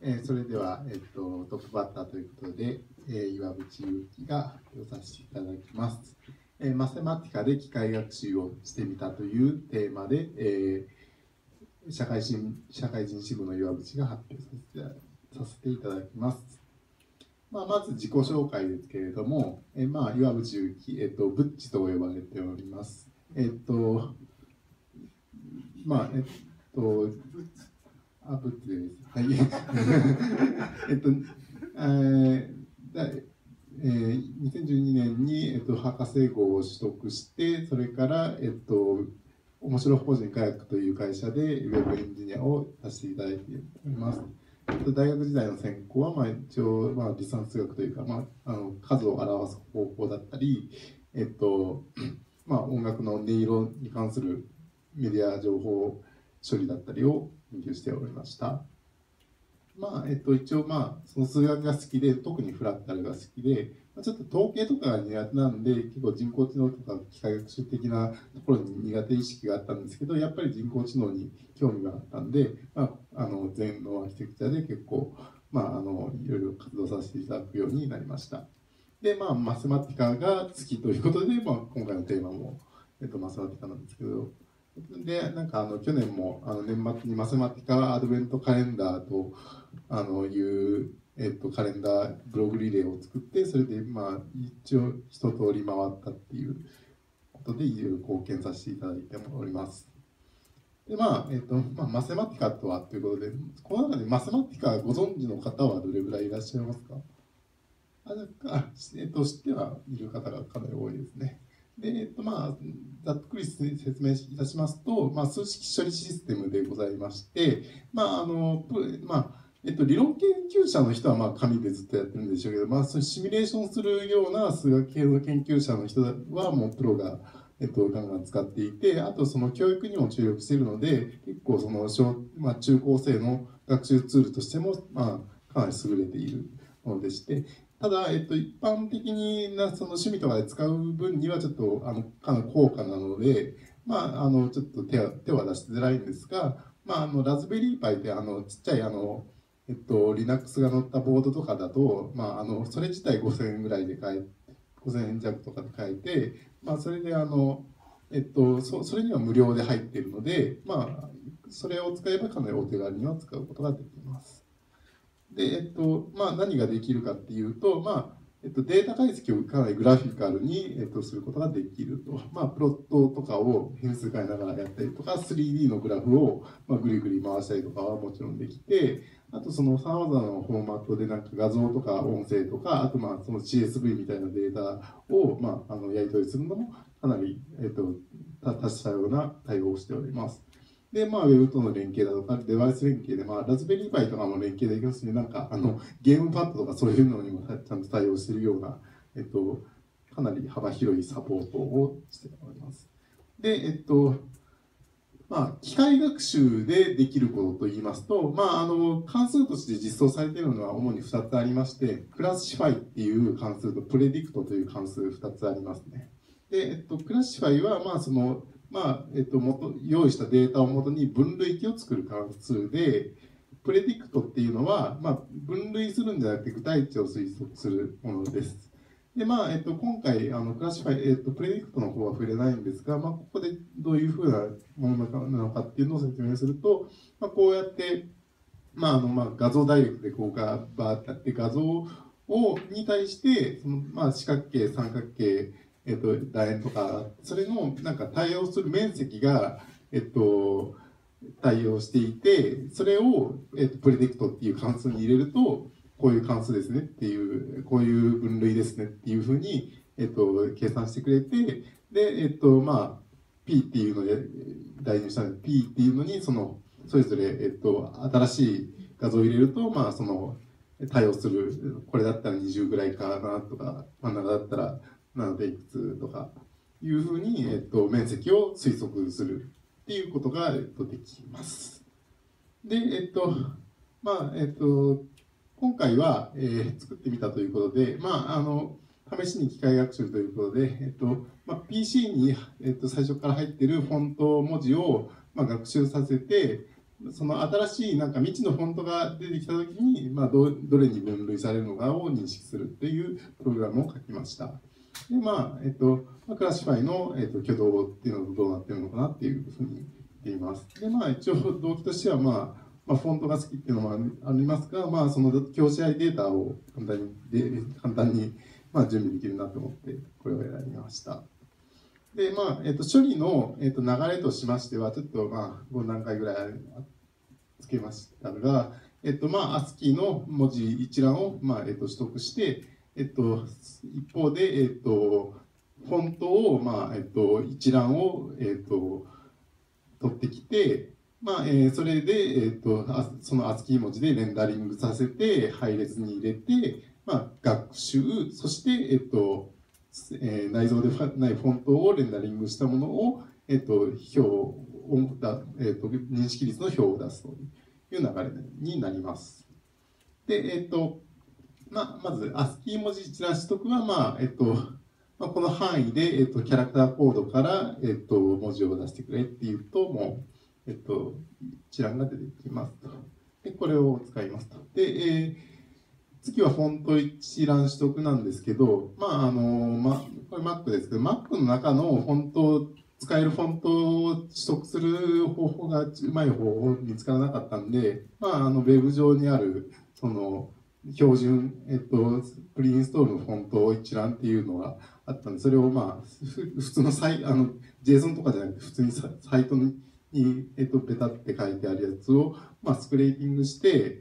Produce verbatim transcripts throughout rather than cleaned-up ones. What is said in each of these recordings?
えー、それでは、えっと、トップバッターということで、えー、岩渕祐樹が発表させていただきます。えー、マセマティカで機械学習をしてみたというテーマで、えー、社会人社会人支部の岩渕が発表させてさせていただきます。まあ、まず自己紹介ですけれども、えーまあ、岩渕祐樹、えっと、ブッチと呼ばれております。えっと、まあ、えっと、あ、ブッチです。はい。えっと、えーだえー、にせんじゅうにねんに、えっと、博士号を取得して、それから、えっと、面白法人科学という会社でウェブエンジニアをさせていただいております。大学時代の専攻は、まあ、一応、まあ、リサンス学というか、まあ、あの数を表す方法だったり、えっとまあ、音楽の音色に関するメディア情報処理だったりを研究しておりました。まあえっと、一応、まあ、その数学が好きで、特にフラクタルが好きで、ちょっと統計とかが苦手なんで、結構人工知能とか機械学習的なところに苦手意識があったんですけど、やっぱり人工知能に興味があったんで、まあ、あの全農アーキテクチャで結構、まあ、あのいろいろ活動させていただくようになりました。で、まあ、マセマティカが好きということで、まあ、今回のテーマも、えっと、マセマティカなんですけど、で、なんかあの去年もあの年末にマセマティカアドベントカレンダーとあのいう、えっと、カレンダーブログリレーを作って、それでまあ一応一通り回ったっていうことでいろいろ貢献させていただいております。でまあえっとまあ、マセマティカとはということで、この中でマセマティカご存知の方はどれぐらいいらっしゃいますか？ああ、えっと、知ってはいる方がかなり多いですね。で、えっと、まあ、ざっくり説明いたしますと、まあ、数式処理システムでございまして、まあ、あの、まあ、えっと、理論研究者の人は、まあ、紙でずっとやってるんでしょうけど、まあ、そういうシミュレーションするような数学系の研究者の人は、もうプロが、えっと、ガンガン使っていて、あと、その教育にも注力しているので、結構、その小、まあ、中高生の学習ツールとしても、まあ、かなり優れているものでして、ただ、えっと、一般的になその趣味とかで使う分にはちょっとあのかなり高価なので、まあ、あのちょっと手は手は出しづらいんですが、まあ、あのラズベリーパイってあのちっちゃいあの、えっと、Linux が載ったボードとかだと、まあ、あのそれ自体ごせんえんぐらいで買えごせんえん弱とかで買えて、まあ、それであの、えっと、そそれには無料で入っているので、まあ、それを使えばかなりお手軽には使うことができます。で、えっと、まあ、何ができるかっていうと、まあ、えっと、データ解析をかなりグラフィカルに、えっと、することができると。まあ、プロットとかを変数変えながらやったりとか、スリーディー のグラフを、まあ、ぐりぐり回したりとかはもちろんできて、あとそのさまざまなフォーマットでなんか画像とか音声とか、あとまあその シーエスブイ みたいなデータを、まあ、あのやり取りするのもかなり、えっと、多種多様な対応をしております。で、まあ、ウェブとの連携だとか、デバイス連携で、まあ、ラズベリーパイとかも連携できますし、なんか、あの、ゲームパッドとかそういうのにもちゃんと対応しているような、えっと、かなり幅広いサポートをしております。で、えっと、まあ、機械学習でできることといいますと、まあ、あの関数として実装されているのは主にふたつありまして、クラッシファイっていう関数とプレディクトという関数ふたつありますね。で、えっと、クラッシファイは、まあ、その、まあ、えっと、元用意したデータをもとに分類器を作る関数で、プレディクトっていうのは、まあ、分類するんじゃなくて具体値を推測するものです。で、まあ、えっと、今回、あの、クラッシファイ、えっと、プレディクトの方は触れないんですが、まあ、ここでどういうふうなものなのかっていうのを説明すると、まあ、こうやって、まあ、あの、まあ、画像ダイレクトでこうがバーってあって、画像を、に対して、その、まあ、四角形、三角形、えっと、楕円とか、それの、なんか対応する面積が、えっと、対応していて、それを、えっと、プレディクトっていう関数に入れると、こういう関数ですねっていう、こういう分類ですねっていうふうに、えっと、計算してくれて、で、えっと、まあ、P っていうので代入したので、P っていうのに、その、それぞれ、えっと、新しい画像を入れると、まあ、その、対応する、これだったらにじゅうぐらいかなとか、真ん中だったらなのでいくつとか、いうふうに、えっと、面積を推測するっていうことが、えっと、できます。で、えっと、まあ、えっと、今回は、えー、作ってみたということで、まあ、あの、試しに機械学習ということで、えっと、まあ、ピーシー に、えっと、最初から入っているフォント文字を、まあ、学習させて、 その新しいなんか未知のフォントが出てきたときに、まあ、どどれに分類されるのかを認識するっていうプログラムを書きました。で、まあ、えっと、クラシファイの、えっと、挙動っていうのがどうなってるのかなっていうふうに言っています。で、まあ、一応動機としては、まあ、まあ、フォントが好きっていうのもありますが、まあ、その教師愛データを簡単に、で簡単に、まあ、準備できるなと思って、これを選びました。で、まあ、えっと、処理の、えっと、流れとしましては、ちょっと、まあ、ご段階ぐらいつけましたが、えっと、まあ、アスキー の文字一覧を、まあ、えっと、取得して、えっと、一方で、えっと、フォントを、まあ、えっと、一覧を、えっと、取ってきて、まあ、えー、それで、えっと、そのアスキー 文字でレンダリングさせて、配列に入れて、まあ、学習、そして、えっと、えー、内蔵でないフォントをレンダリングしたものを、えっと、表をだ、えっと、認識率の表を出すという流れになります。で、えっと、まあ、まず、アスキー 文字一覧取得は、まあ、えっと、まあ、この範囲で、えっと、キャラクターコードから、えっと、文字を出してくれっていうと、もう、えっと、一覧が出てきますと。で、これを使いますと。で、えー、次はフォント一覧取得なんですけど、まあ、あの、ま、これ Mac ですけど、Mac の中のフォント、使えるフォントを取得する方法がうまい方法見つからなかったんで、まあ、あの、ウェブ上にある、その、標準、えっと、プリインストールのフォント一覧っていうのがあったんで、それをまあ、普通のサイ、あの、JSON とかじゃなくて、普通にサイトに、えっと、ベタって書いてあるやつを、まあ、スクレーピングして、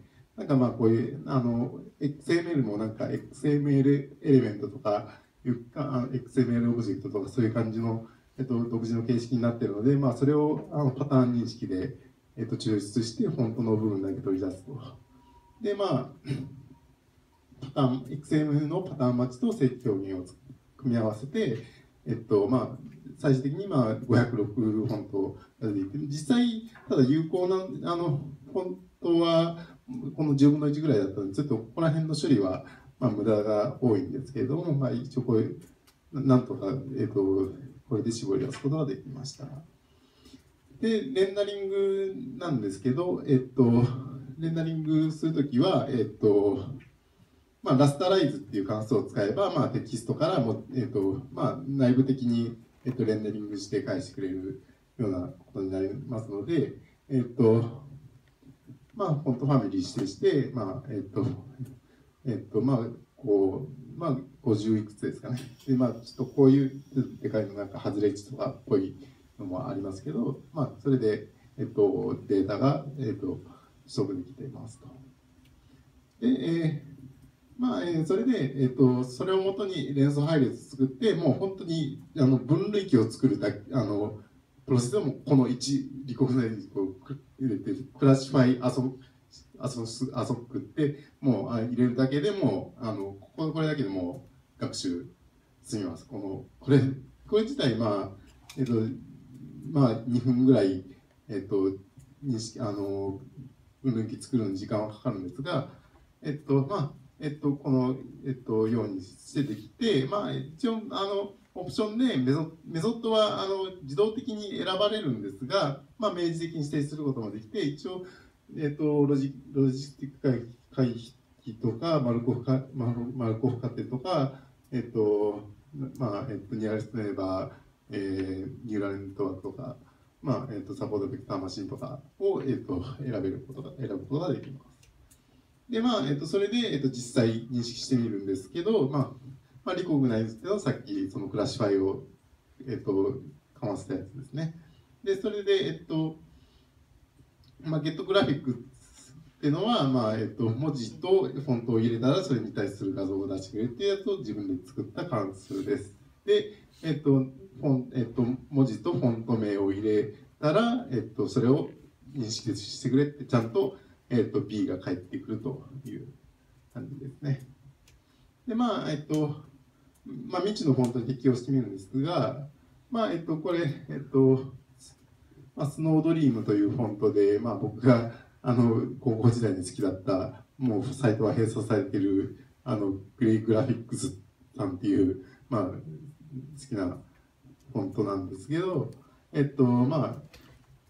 なんかまあ、こういう、あの、エックスエムエル もなんか エックスエムエル エレメントとか、エックスエムエル オブジェクトとかそういう感じの、えっと、独自の形式になっているので、まあ、それをあのパターン認識で、えっと、抽出して、フォントの部分だけ取り出すと。で、まあ、パターン、エックスエムエル のパターン待ちと正規表現を組み合わせて、えっと、まあ、最終的にまあごひゃくろくフォントが出ていて、実際、ただ有効な、あの、フォントは、このじゅうぶんのいちぐらいだったので、ちょっとここら辺の処理は、まあ、無駄が多いんですけれども、まあ、一応こういう、なんとか、えっと、これで絞り出すことができました。で、レンダリングなんですけど、えっと、レンダリングするときは、えっと、まあ、ラスタライズっていう関数を使えば、まあ、テキストからも、えっと、まあ、内部的に、えっと、レンダリングして返してくれるようなことになりますので、えっと、まあ、フォントファミリー指定して、まあ、えっと、えっと、まあ、こう、まあ、ごじゅういくつですかね。で、まあ、ちょっとこういうでかいのなんか、外れ値とかっぽいのもありますけど、まあ、それで、えっと、データが、えっと、取得できていますと。で、えーまあ、えー、それで、えーと、それをもとに連想配列作って、もう本当にあの分類器を作るだけ、あのプロセスでもこのいち、リコグナイズを入れて、クラシファイ、アソアソアソックって、もう入れるだけでも、あのこここれだけでもう学習済みます。このこれこれ自体、まあえっ、ー、とまあ、にふんぐらい、えっ、ー、と認識あの分類器作るのに時間はかかるんですが、えっ、ー、とまあえっと、この、えっと、ようにしてできて、まあ、一応、あの、オプションでメソメソッドはあの自動的に選ばれるんですが、まあ、明示的に指定することもできて、一応、えっと、ロジロジスティック回避とか、マルコフかマルマルコフ仮定とか、えっと、まあ、えっと、ニアレストネイバー、えー、ニューラルネットワークとか、まあ、えっと、サポートベクターマシンとかを、えっと、選べることが、選ぶことができます。で、まあ、えっと、それで、えっと、実際認識してみるんですけど、まあ、まあ、リコグナイズっていうのはさっき、そのクラシファイを、えっと、かませたやつですね。で、それで、えっと、まあ、ゲットグラフィックっていうのは、まあ、えっと、文字とフォントを入れたら、それに対する画像を出してくれるっていうやつを自分で作った関数です。で、えっと、フォンえっと、文字とフォント名を入れたら、えっと、それを認識してくれって、ちゃんと、えっと、B が返ってくるという感じですね。で、まあ、えっと、まあ、未知のフォントに適用してみるんですが、まあ、えっと、これ、えっと、まあ、スノードリームというフォントで、まあ、僕が、あの、高校時代に好きだった、もうサイトは閉鎖されている、あの、グレイグラフィックスさんっていう、まあ、好きなフォントなんですけど、えっと、まあ、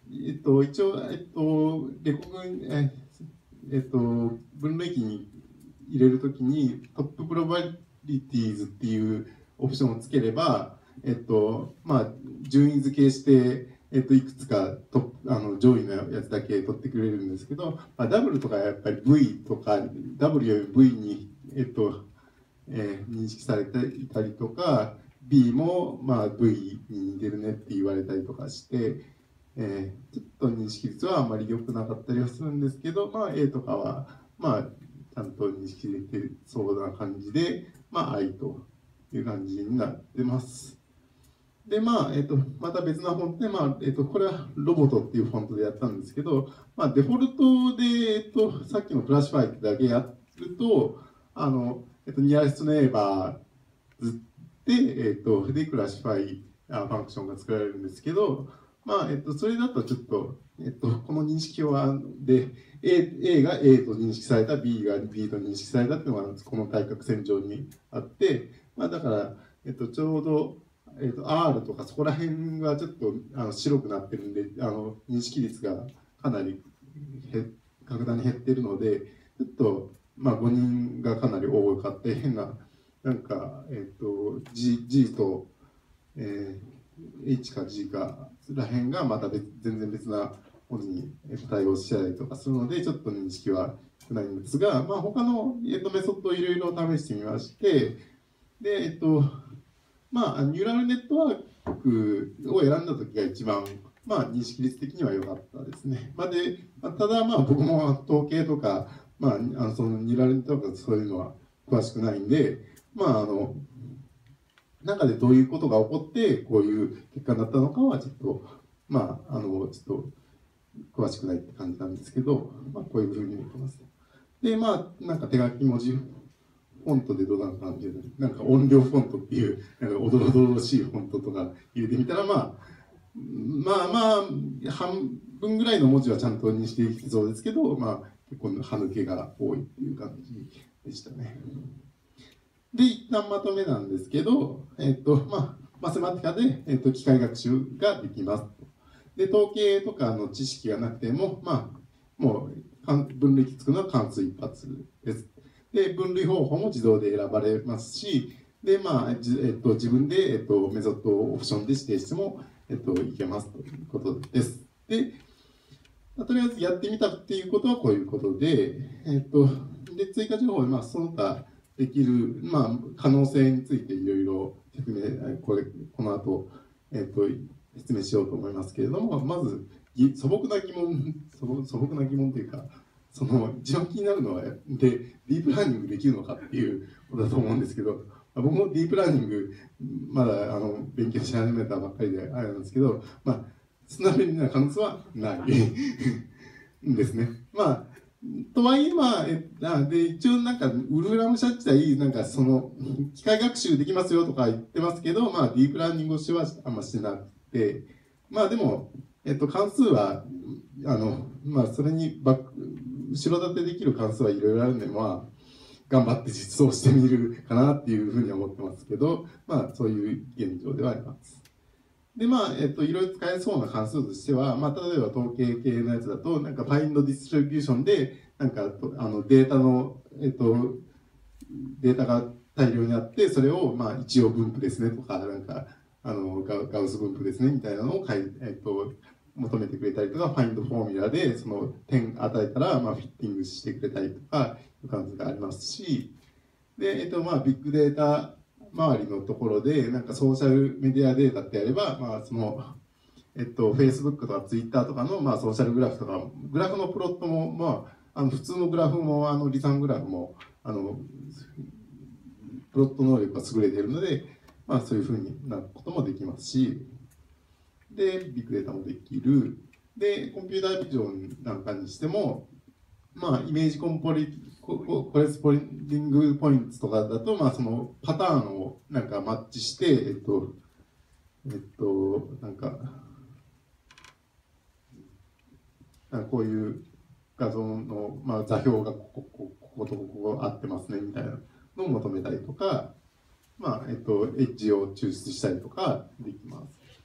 えっと、一応、えっと、レコグ、ええっと、分類器に入れるときに、トッププロバビリティーズっていうオプションをつければ、えっと、まあ、順位付けして、えっと、いくつかトあの上位のやつだけ取ってくれるんですけど、まあ、ダブルとかやっぱり V とか、ダブルより V に、えっと、えー認識されていたりとか、B も、まあ、V に似てるねって言われたりとかして、えーちょっと認識率はあまり良くなかったりはするんですけど、まあ、A とかは、まあ、ちゃんと認識できてそうな感じで、まあ、I という感じになってます。で、まあ、えっ、と、また別なフォントで、まあ、えっ、と、これはロボットっていうフォントでやったんですけど、まあ、デフォルトで、えっ、と、さっきのクラシファイだけやると、あの、えっ、と、ニアレストネイバーズで、えっ、と、で、クラシファイあファンクションが作られるんですけど、まあ、えっ、と、それだとちょっと、えっ、と、この認識は、で、A, A が A と認識された、B が B と認識されたっていうのが、この対角線上にあって、まあ、だから、えっ、と、ちょうど、えー、と R とかそこら辺がちょっとあの白くなってるんで、あの認識率がかなり格段に減ってるので、ちょっと、まあ、ごにんがかなり多かった変な、なんか、えっ、ー、と G, G と、えー、H か G から辺がまた別全然別な文字に対応してたりとかするので、ちょっと認識は少ないんですが、まあ、他の、えー、とメソッドをいろいろ試してみまして、で、えっ、ー、と、まあ、ニューラルネットワークを選んだ時が一番、まあ、認識率的には良かったですね。まあ、で、まあ、ただ、まあ、僕も統計とか、まあ、あのそのニューラルネットワークとかそういうのは詳しくないんで、まあ、あの、中でどういうことが起こって、こういう結果になったのかは、ちょっと、まあ、あの、ちょっと、詳しくないって感じなんですけど、まあ、こういうふうに言ってます。で、まあ、なんか手書き文字フォントでどうなのかなっていう、なんか音量フォントっていう、なんかおどろおどろしいフォントとか入れてみたら、まあ、まあまあ、半分ぐらいの文字はちゃんと認識できてそうですけど、まあ、結構歯抜けが多いっていう感じでしたね。で、一旦まとめなんですけど、えっと、まあ、マセマティカで、えっと、機械学習ができます。で、統計とかの知識がなくても、まあ、もう、分類器つくのは関数一発です。で、分類方法も自動で選ばれますし、で、まあ、えっと、自分で、えっと、メソッドをオプションで指定しても、えっと、いけますということです。で、とりあえずやってみたっていうことはこういうことで、えっと、で、追加情報で、まあ、その他できる、まあ、可能性についていろいろ説明、これ、この後、えっと、説明しようと思いますけれども、まず、素朴な疑問、素朴素朴な疑問というか、その一番気になるのは、で、ディープラーニングできるのかっていうことだと思うんですけど、僕もディープラーニング、まだあの勉強し始めたばっかりであれなんですけど、まあ、そんな便利な可能性はないんですね。まあ、とはいえ、まあ、えで一応なんか、ウルフラム社自体、なんかその、機械学習できますよとか言ってますけど、まあ、ディープラーニングをしてはあんましてなくて、まあでも、えっと、関数は、あの、まあ、それにバック、後ろ盾できる関数はいろいろあるんで、まあ、頑張って実装してみるかなっていうふうには思ってますけど、まあ、そういう現状ではあります。で、まあ、えっと、いろいろ使えそうな関数としては、まあ、例えば統計系のやつだと、なんか、ファインドディストリビューションで、なんか、あの、データの、えっと、データが大量にあって、それを、まあ、一応分布ですねとか、なんか、あの、ガガウス分布ですねみたいなのを書い、えっと、求めてくれたりとか、ファインドフォーミュラで、その点与えたら、まあ、フィッティングしてくれたりとか、いう感じがありますし、で、えっと、まあ、ビッグデータ周りのところで、なんかソーシャルメディアデータってやれば、まあ、その、えっと、Facebook とか Twitter とかの、まあ、ソーシャルグラフとか、グラフのプロットも、まあ、あの普通のグラフも、あの、離散グラフも、あの、プロット能力が優れているので、まあ、そういうふうになることもできますし、で、ビッグデータもできる。で、コンピュータービジョンなんかにしても、まあ、イメージコンポリココレスポンディングポイントとかだと、まあ、そのパターンをなんかマッチして、えっと、えっと、なんか、こういう画像の、まあ、座標がここここことここ合ってますねみたいなのを求めたりとか、まあえっと、エッジを抽出したりとかできます。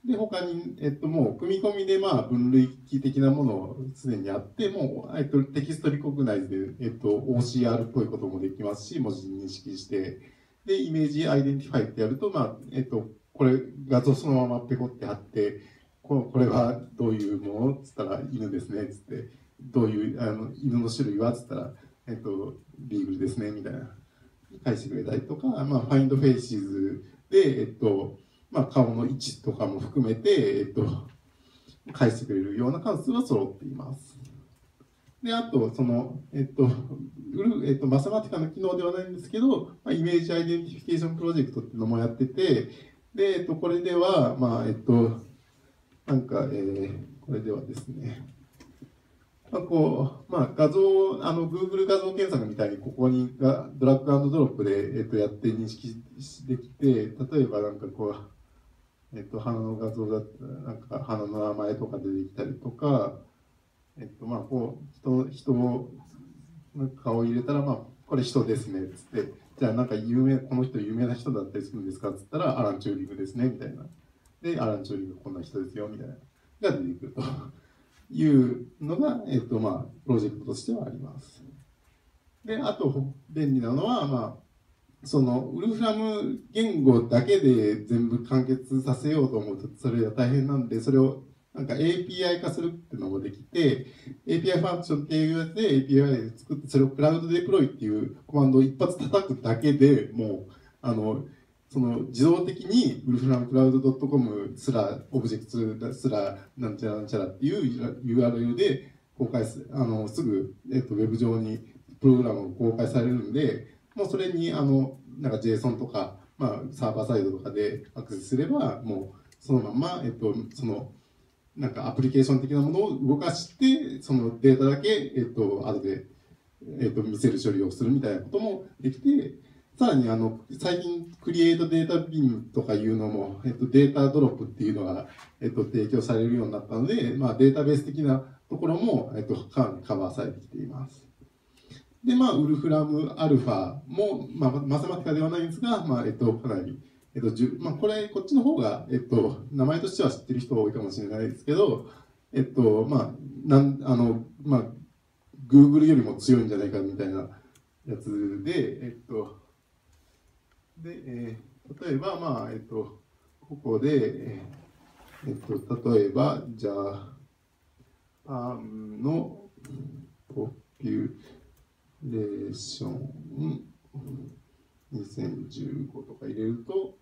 で、他に、えっと、もう、組み込みで、まあ、分類器的なものをすでにあって、もう、えっと、テキストリコグナイズで、えっと、オーシーアール っぽいこともできますし、文字認識して、で、イメージアイデンティファイってやると、まあ、えっと、これ、画像そのままペコって貼って、ここれはどういうものっつったら、犬ですね、つって、どういう、あの、犬の種類はつったら、えっと、ビーグルですね、みたいな、返してくれたりとか、まあ、ファインドフェイシーズで、えっと、まあ、顔の位置とかも含めて、えっと、返してくれるような関数は揃っています。で、あと、その、えっと、ウルえっと、マサマティカの機能ではないんですけど、まあ、イメージアイデンティフィケーションプロジェクトっていうのもやってて、で、えっと、これでは、まあ、えっと、なんか、えー、これではですね、まあ、こう、まあ、画像、あの、Google 画像検索みたいに、ここにがドラッグアンドドロップで、えっと、やって認識できて、例えばなんかこう、えっと、花の画像だったら、なんか花の名前とか出てきたりとか、えっと、まあ、こう、人、人の顔を入れたら、まあ、これ人ですね、つって、じゃあなんか有名、この人有名な人だったりするんですかっつったら、アラン・チューリングですね、みたいな。で、アラン・チューリングこんな人ですよ、みたいな。が出てくるというのが、えっと、まあ、プロジェクトとしてはあります。で、あと、便利なのは、まあ、そのウルフラム言語だけで全部完結させようと思うとそれは大変なんで、それをなんか エーピーアイ 化するっていうのもできて、エーピーアイ ファンクションっていうやつで エーピーアイ で作って、それをクラウドデプロイっていうコマンドを一発叩くだけでもう、あの、その自動的にウルフラムクラウド .com すら、オブジェクトすら、なんちゃらなんちゃらっていう ユーアールエル で公開す、あの、すぐ、えっと、ウェブ上にプログラムが公開されるんで、もうそれにあのなんか JSON とか、まあ、サーバーサイドとかでアクセスすれば、もうそのまま、えっと、そのなんかアプリケーション的なものを動かして、そのデータだけ、えっと、後で、えっと、見せる処理をするみたいなこともできて、さらにあの最近、クリエイトデータビームとかいうのも、えっと、データドロップっていうのが、えっと、提供されるようになったので、まあ、データベース的なところも、えっと、かなりカバーされてきています。で、まあ、ウルフラムアルファも、まあ、マセマティカではないんですが、まあ、えっと、かなり、えっと、じゅまあ、これ、こっちの方が、えっと、名前としては知ってる人多いかもしれないですけど、えっと、まあ、なん、あの、まあ、Google よりも強いんじゃないかみたいなやつで、えっと、で、えー、例えば、まあ、えっと、ここで、えっと、例えば、じゃあ、パンのポピュレーションにせんじゅうごとか入れると、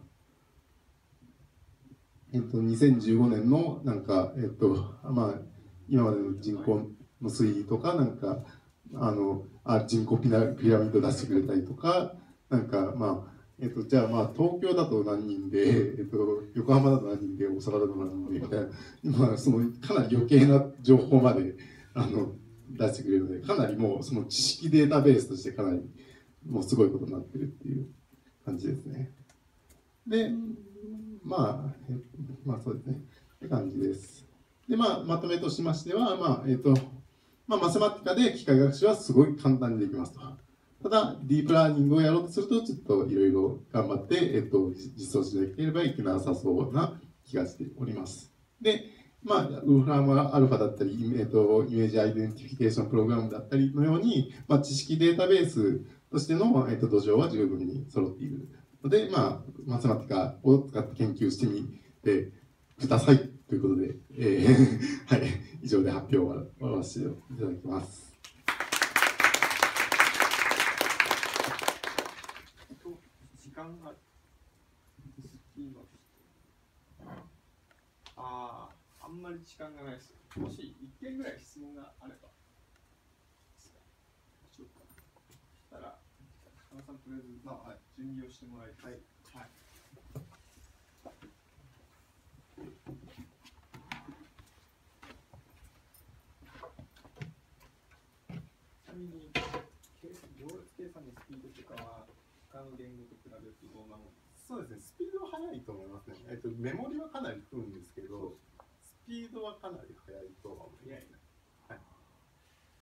えっと、にせんじゅうごねんのなんか、えっと、まあ、今までの人口の推移とか、なんか、あの、あ人口ピラピラミッド出してくれたりとか、なんか、まあ、えっと、じゃあ、まあ、東京だと何人で、えっと、横浜だと何人で、大阪だと何人で、みたいな、まあ、その、かなり余計な情報まで、あの、出してくれるので、かなりもう、その知識データベースとしてかなり、もうすごいことになってるっていう感じですね。で、まあ、えまあそうですね。って感じです。で、まあ、まとめとしましては、まあ、えっ、と、まあ、マセマティカで機械学習はすごい簡単にできますと。ただ、ディープラーニングをやろうとすると、ちょっといろいろ頑張って、えっ、と、実装しなければいけなさそうな気がしております。で、まあ、ウルフラムアルファだったり、えっ、と、イメージアイデンティフィケーションプログラムだったりのように、まあ、知識データベースとしての、えっ、と、土壌は十分に揃っているので、まあ、マセマティカを使って研究してみてくださいということで、えーはい、以上で発表を終わらせていただきます。 時間がああ、あんまり時間がないです。もしいっけんぐらい質問があれば。しようか。そしたら、高田さん、とりあえず、まあ、はい、準備をしてもらいたい。はい。ちなみに、行列計算のスピードとかは、他の言語と比べるとどうなの？ そうですね、スピードは速いと思いますね。えっと、メモリはかなり食うんですけど、スピードはかなり速いとは思います。